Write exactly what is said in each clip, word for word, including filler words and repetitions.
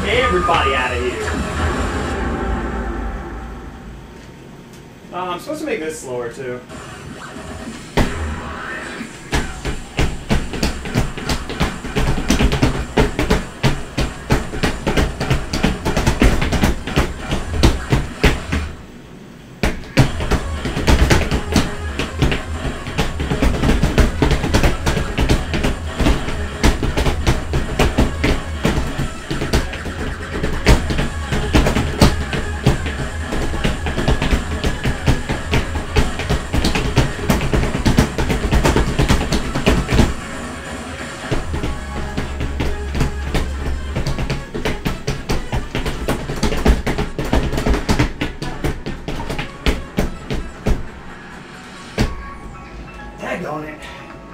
everybody out of here. Uh, I'm supposed to make this slower too. On it.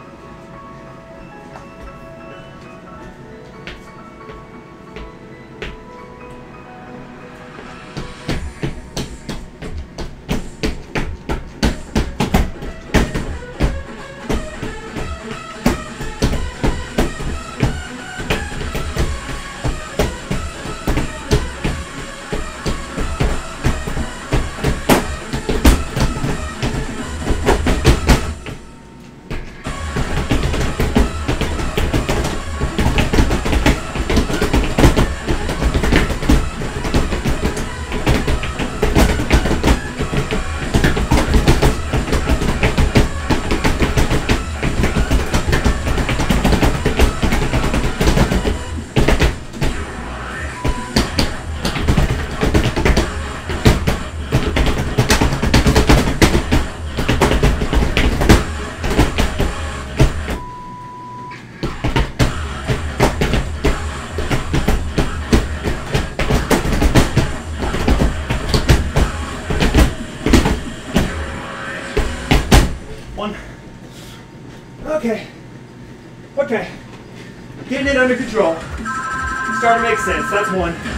One. Okay. Okay. Getting it under control. Starting to make sense. That's one.